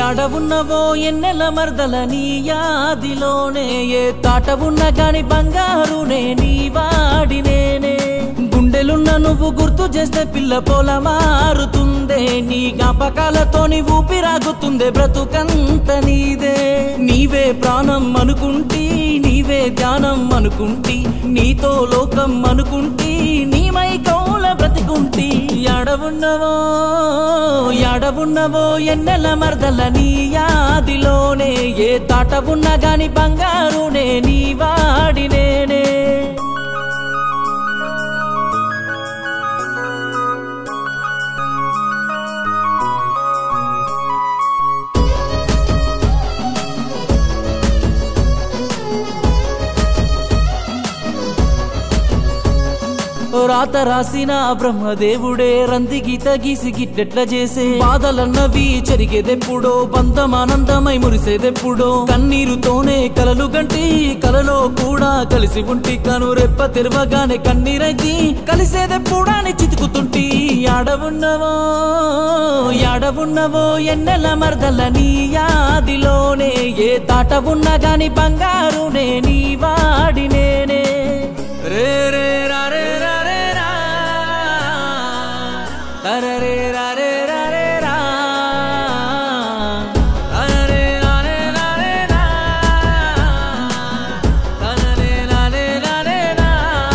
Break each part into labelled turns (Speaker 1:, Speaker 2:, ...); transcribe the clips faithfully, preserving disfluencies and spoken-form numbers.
Speaker 1: యాడవున్నవో ఎన్నెల మర్దల నీ యాదిలోనే ఏ తాట ఉన్న గాని బంగారునే నీ వాడినేనే గుండెలున్న నువ్వు గుర్తు చేస్తే పిల్ల పోల మారుతుందే నీ జ్ఞాపకాలతోని ఊపిరాగుతుందే బ్రతుకంత నీదే నీవే ప్రాణం అనుకుంటీ నీవే ధ్యానం అనుకుంటీ నీతో లోకం అనుకుంటీ నీమై కౌల బ్రతికుంటీ యాడవున్నవో యాడవున్నవో ఎన్నెల మర్దల నీ యాదిలోనే ఏ తాట ఉన్న గాని బంగారునే నీ వాడినేనే రాత రాసిన బ్రహ్మదేవుడే రంది గీత గీసి గిట్టెట్ల చేసే బాధలన్నవి చెరిగేదెప్పుడో బంధమానందమై మురిసేదెప్పుడో కన్నీరుతోనే కలలు గంటి కలలో కూడా కలిసి ఉంటి కను రెప్ప తెరవగానే కన్నీరైతి కలిసేదెప్పుడాని చితుకుతుంటి యాడవున్నవో యాడవున్నవో ఎన్నెల మర్దల నీ యాదిలోనే ఏ తాట ఉన్న గాని బంగారునే నీ వాడినేనే రే రే రా రే రా రే రా రే రా రే రా రే రా రే రా రే రా రే రా రే రా రే రా రే రా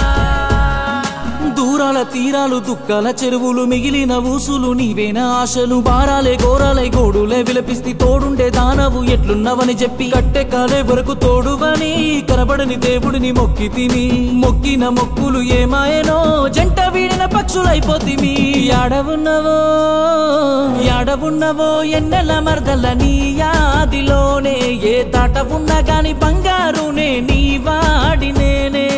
Speaker 1: దూరాల తీరాలు దుఃఖాల చెరువులు మిగిలిన ఊసులు నీవేనా ఆశలు బారాలే ఘోరాలై గోడులే విలపిస్తి తోడుండే దానవు ఎట్లున్నవని చెప్పి కట్టె కాలే వరకు తోడువని కనబడని దేవుడిని మొక్కి తిని మొక్కిన మొక్కులు ఏమాయనో జంట వీడిన పక్షులైపోతిమి యాడవున్నవో యాడవున్నవో ఎన్నెల మర్దల నీ యాదిలోనే ఏ తాట ఉన్న గాని బంగారునే నీ వాడినేనే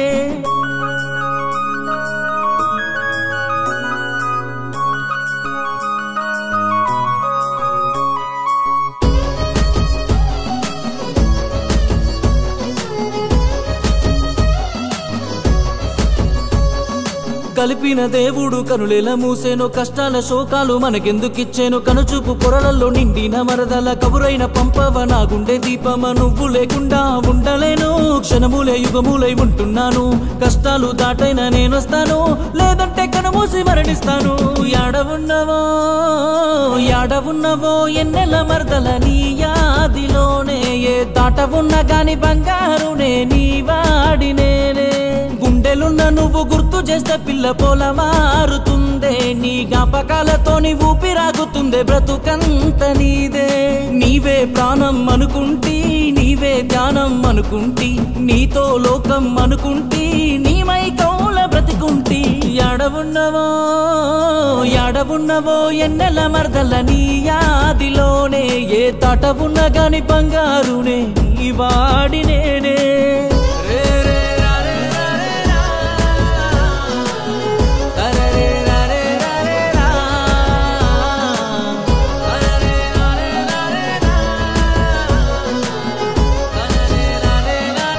Speaker 1: కలిపిన దేవుడు కనులేల మూసేను కష్టాల శోకాలు మనకెందుకిచ్చేను కనుచూపు పొరలలో నిండిన మరదల కబురైన పంపవ నా గుండె దీపమ నువ్వు లేకుండా ఉండలేను క్షణములే యుగములై ఉంటున్నాను కష్టాలు దాటైనా నేనొస్తాను లేదంటే కనుమూసి మరణిస్తాను యాడవున్నవో యాడవున్నవో ఎన్నెల మర్దల నీ యాదిలోనే ఏ తాట ఉన్న గాని బంగారునే నీ వాడినేనే గుండెలున్న నువ్వు గుర్తు చేస్తే పిల్ల పోల మారుతుందే నీ జ్ఞాపకాలతోని ఊపిరాగుతుందే బ్రతుకంత నీదే నీవే ప్రాణం అనుకుంటీ నీవే ధ్యానం అనుకుంటీ నీతో లోకం అనుకుంటీ నీమై కౌల బ్రతికుంటీ యాడవున్నవో యాడవున్నవో ఎన్నెల మర్దల నీ యాదిలోనే ఏ తాట ఉన్న గాని బంగారునే నీ వాడినేనే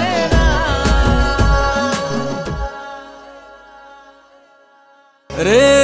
Speaker 1: रे